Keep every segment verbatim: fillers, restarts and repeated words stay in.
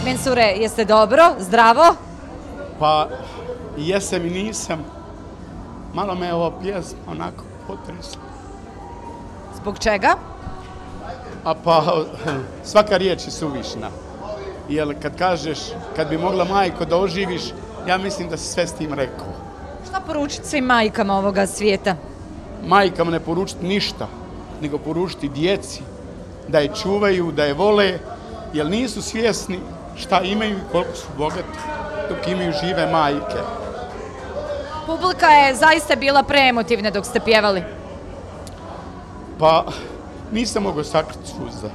Mensure, jeste dobro, zdravo? Pa, jesam i nisam. Malo me je ova pjesma onako potresla. Zbog čega? A pa, svaka riječ je suvišna. Jer kad kažeš, kad bi mogla majko da oživiš, ja mislim da si sve s tim rekao. Šta poručiti svim majkama ovoga svijeta? Majkama ne poručiti ništa, nego poručiti djeci da je čuvaju, da je vole, jer nisu svjesni šta imaju i koliko su bogati dok imaju žive majke. Publika je zaista bila preemotivna dok ste pjevali. Pa, nisam mogao sakriti suze.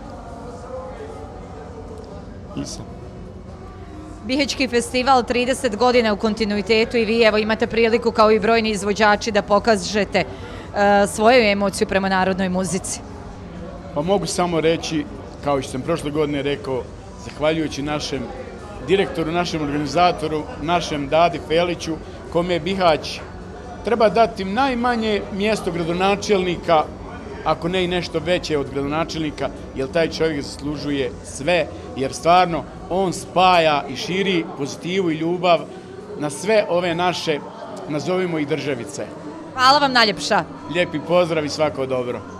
Nisam. Bihećki festival trideset godina u kontinuitetu i vi evo imate priliku kao i brojni izvođači da pokažete uh, svoju emociju prema narodnoj muzici. Pa mogu samo reći, kao što sam prošle godine rekao, zahvaljujući našem direktoru, našem organizatoru, našem Dadi Feliću, kome je Bihać treba dati najmanje mjesto gradonačelnika, ako ne i nešto veće od gradonačelnika, jer taj čovjek zaslužuje sve, jer stvarno on spaja i širi pozitivu i ljubav na sve ove naše, nazovimo ih državice. Hvala vam najljepša. Lijepi pozdrav i svako dobro.